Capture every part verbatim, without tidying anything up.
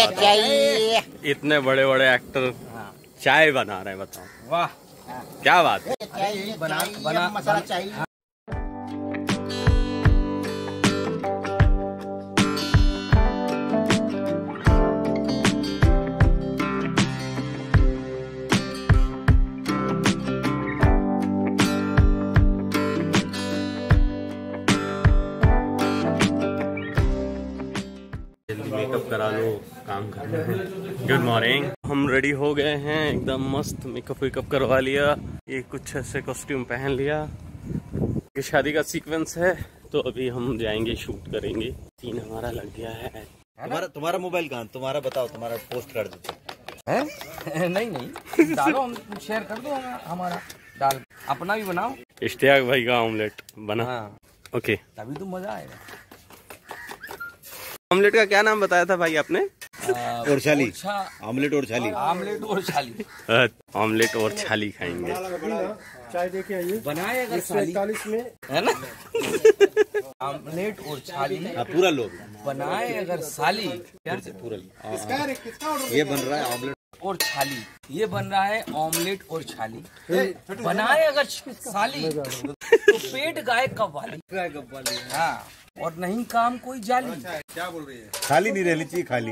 बात है, इतने बड़े बड़े एक्टर चाय बना रहे हैं, बताओ वाह क्या बात है। बना बना मसाला चाहिए। मेकअप करा लो, काम करना है। गुड मॉर्निंग, हम रेडी हो गए हैं एकदम मस्त, मेकअप वेकअप करवा लिया, ये कुछ ऐसे कॉस्ट्यूम पहन लिया। ये शादी का सीक्वेंस है तो अभी हम जाएंगे शूट करेंगे। सीन हमारा लग गया है। तुम्हारा तुम्हारा मोबाइल कहाँ, तुम्हारा बताओ, तुम्हारा पोस्ट कर दो। है नहीं नहीं डालो, हम शेयर कर दो हमारा, डाल अपना भी बनाओ। इश्तियाक भाई का ऑमलेट बना। हाँ। ओके, तभी तो मजा आएगा। ऑमलेट का क्या नाम बताया था भाई आपने? और छाली, ऑमलेट और छाली, ऑमलेट और छाली, ऑमलेट और छाली खाएंगे। चाय देके आइए, बनाए अगर इकतालीस में है ना। ऑमलेट और छाली पूरा लोग बनाए अगर साली, पूरा ये बन रहा है ऑमलेट और छाली, ये बन रहा है ऑमलेट और छाली। बनाए अगर साली तो पेट गाय कव्वाली, गाय कव्वाली। हाँ, और नहीं काम कोई जाली। क्या बोल रही है? थाली नहीं रहनी चाहिए खाली।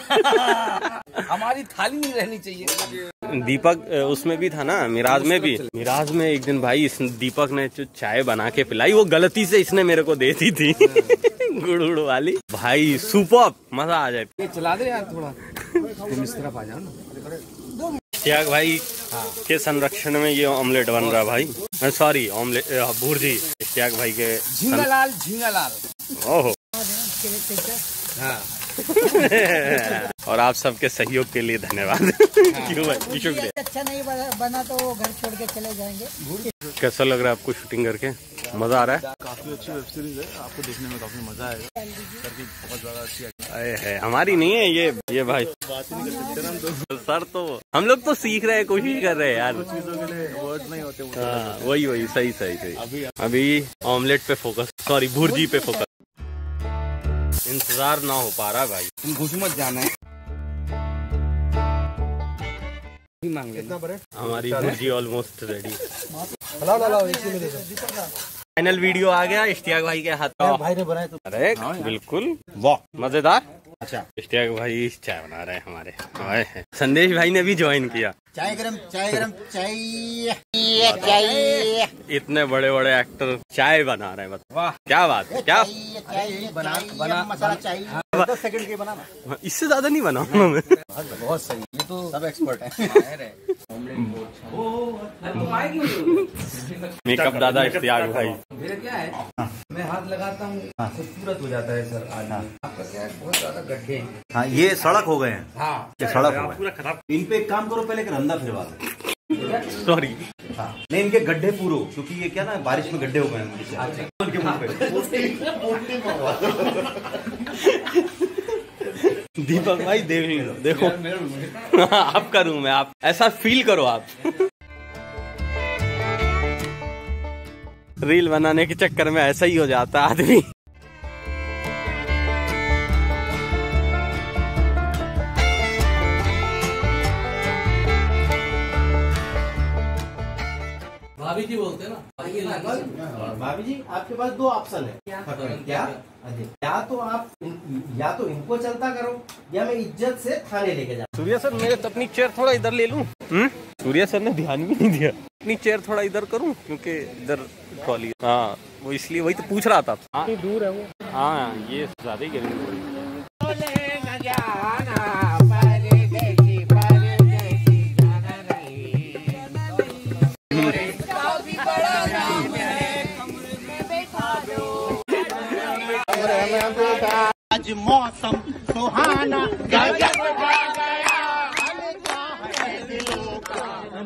हमारी थाली नहीं रहनी चाहिए। दीपक उसमें भी था ना, मिराज में भी। मिराज में एक दिन भाई इस दीपक ने जो चाय बना के पिलाई, वो गलती से इसने मेरे को दे दी थी। गुड़ गुड़ वाली भाई, सुपर मजा आ जाए। ये चला दे यार थोड़ा, तुम इस तरफ आ जाओ ना। इश्तियाक भाई के संरक्षण में ये ऑमलेट बन रहा भाई, सॉरी ऑमलेट भुर्जी। इश्तियाक भाई के झींगालाल, झींगालाल। ओहो। हाँ। और आप सबके सहयोग के लिए धन्यवाद। क्यों भाई, शुक्रिया। अच्छा नहीं बना तो वो घर छोड़ के चले जाएंगे। कैसा लग रहा है आपको शूटिंग करके? मजा आ रहा है? काफी अच्छी वेब सीरीज है, आपको देखने में काफी मजा आएगा। करके बहुत ज्यादा अच्छी है, है हमारी नहीं है ये ये भाई। बात ही नहीं कर सकते हम तो। सर तो हम लोग तो सीख रहे हैं, कोशिश कर रहे हैं यार। कुछ चीजों के लिए वर्ड नहीं होते। हाँ, वही वही सही सही सही। अभी अभी ऑमलेट पे फोकस, सॉरी भुर्जी पे फोकस। इंतजार ना हो पा रहा भाई। तुम घुस मत जाना है। मांग लेना। हमारी bhurji almost ready. Final final video आ गया इश्तियाक भाई के हाथ का। भाई ने बनाया तो अरे बिल्कुल वाह, मजेदार। अच्छा, इश्तियाक भाई चाय बना रहे हैं हमारे। है। संदेश भाई ने भी ज्वाइन किया। चाय गरम, चाय गरम, चाय चाहिए। इतने बड़े बड़े एक्टर चाय बना रहे हैं, वाह क्या बात है। क्या बना बना मसाला चाहिए, दस सेकंड के बनाना, इससे ज्यादा नहीं बनाऊंगा मैं। बहुत सही, ये तो सब एक्सपर्ट है। मेकअप दादा इश्तियाक भाई। मेरा क्या है, मैं हाथ लगाता हूँ खूबसूरत हो जाता है सर। आपका क्या है, बहुत ज्यादा गड्ढे हैं। हाँ, ये सड़क हो गए हैं। हाँ, ये सड़क हो गए पूरा खराब। इन पे एक काम करो, पहले अंधा फिरवा दो। सॉरी, हाँ, नहीं इनके गड्ढे पूरो, क्योंकि ये क्या ना बारिश में गड्ढे हो गए हैं। दीपक भाई देख लो, देखो आपका रूम है, आप ऐसा फील करो। आप रील बनाने के चक्कर में ऐसा ही हो जाता है आदमी। भाभी जी बोलते हैं ना। भाभी जी, आपके पास दो ऑप्शन है। क्या क्या या तो आप या तो इनको चलता करो, या मैं इज्जत से थाने लेके जाऊँ। सूर्या सर, मेरे अपनी चेयर थोड़ा इधर ले लूं? सूर्या सर ने ध्यान भी नहीं दिया। अपनी चेयर थोड़ा इधर करूं, क्योंकि इधर ट्रॉली। हाँ, वो इसलिए वही तो पूछ रहा था। हाँ, दूर है वो। हाँ, ये ज्यादा ही गर्मी। आज मौसम सुहाना, गजब आ गया, है दिलों का।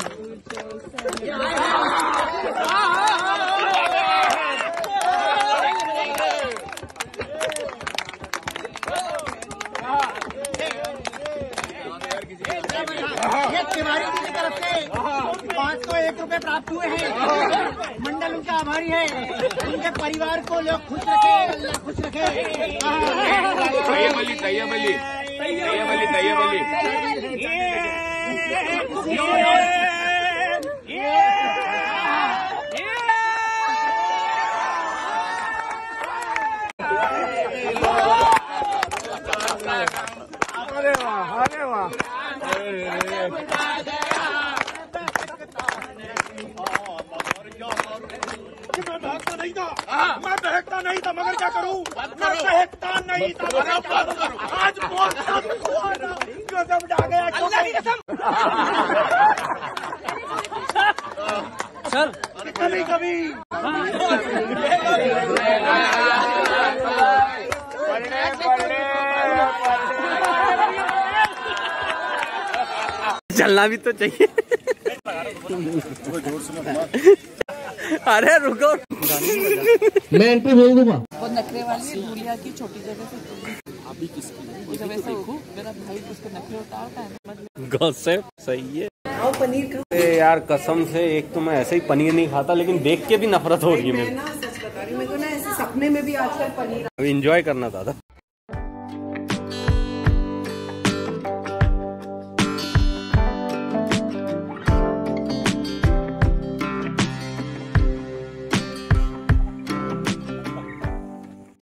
तिवारी जी की तरफ से पाँच सौ एक रुपए प्राप्त हुए हैं। मंडल उनका आभारी है। उनके परिवार को लोग खुश रखे, अल्लाह खुश रखे। मैं बहकता नहीं था मगर क्या करूं, मैं बहकता नहीं था मगर क्या करूं, आज बहुत गजब आ गया अल्लाह की कसम। चल कभी कभी चलना भी तो चाहिए। अरे रुको, मैं एंट्री भेज दूंगा। वो नखरे वाली भूलिया की छोटी जगह से अभी किसकी जब ऐसा मेरा भाई उसको नखरे उतारता है। गॉसिप सही है। आओ पनीर खाओ। ए यार कसम से, एक तो मैं ऐसे ही पनीर नहीं खाता, लेकिन देख के भी नफरत हो रही है मैं मेरी। ना सच बता रही हूँ, मेरे को ना ऐसे सपने में भी आजकल पनीर। अभी एंजॉय करना था।